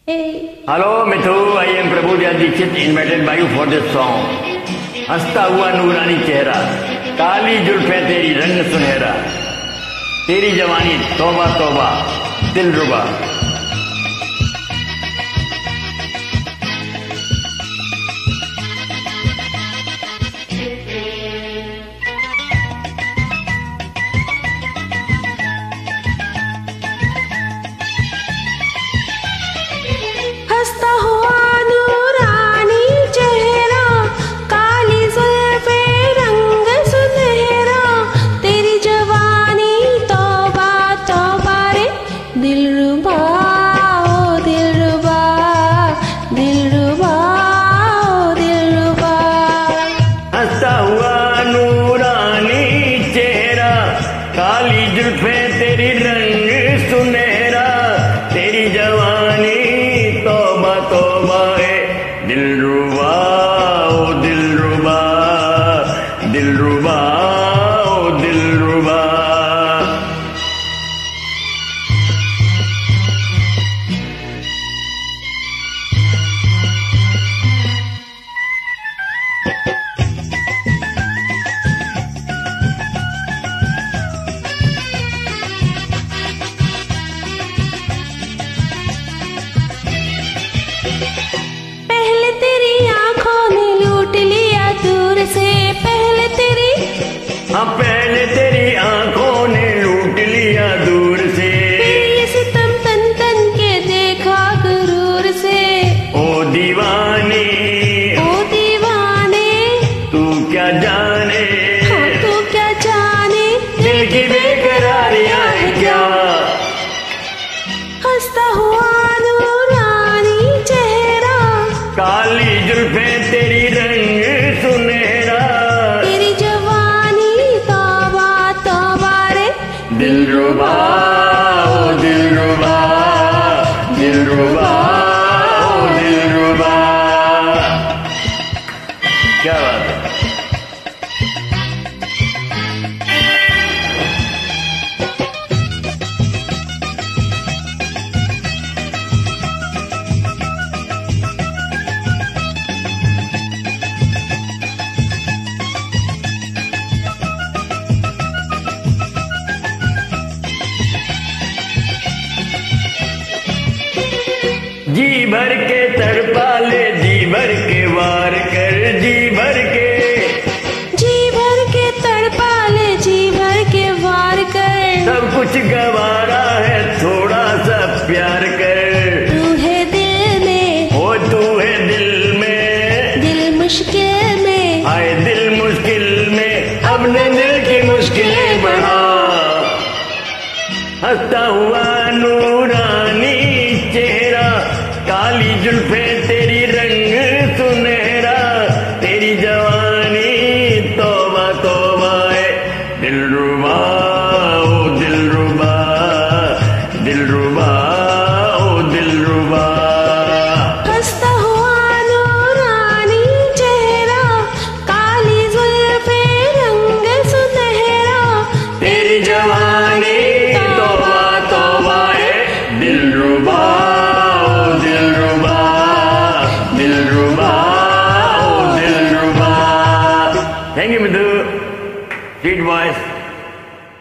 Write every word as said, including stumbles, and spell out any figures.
Hello Mithu, I am Prabhu Dixit invited by you for this song. हंसता हुआ नूरानी चेहरा, काली जुल्फे तेरी रंग सुनहरा, तेरी जवानी तौबा तौबा दिलरुबा। हंसता हुआ नूरानी चेहरा, काली जुल्फे रंग सुनहरा, तेरी जवानी तौबा तौबा रे दिलरुबा ओ दिलरुबा, दिलरुबा ओ दिलरुबा। हंसता हुआ नूरानी चेहरा, काली जुल्फे तेरी रंग सुनहरा, तेरी जवानी तौबा तौबा है दिलरुबा ओ दिलरुबा, दिलरुबा ओ दिलरुबा। पहले तेरी आंखों ने लूट लिया दूर से, पहले तेरी हाँ पहले तेरी आंखों ने लूट लिया दूर से, फिर ये सितम तन तन के देखा गुरूर से। ओ दीवाने ओ दीवाने तू क्या जाने, हाँ तू क्या जाने दिल की बेकरारियां है क्या। हंसता हुआ नूरानी चेहरा, काली जुल्फे तेरी रंग सुनहरा, तेरी जवानी तौबा तौबा रे दिलरुबा ओ दिलरुबा, दिलरुबा ओ दिलरुबा। क्या बात है। जी भर के तड़पा ले, जी भर के वार कर, जी भर के जी भर के तड़पा ले, जी भर के वार कर। सब कुछ गवारा है, थोड़ा सा प्यार कर। तू है दिल में, ओ तू है दिल में, दिल मुश्किल में, आए दिल मुश्किल में, अपने दिल की मुश्किलें बढ़ा। हंसता हुआ नूरानी चेहरा, काली जुल्फे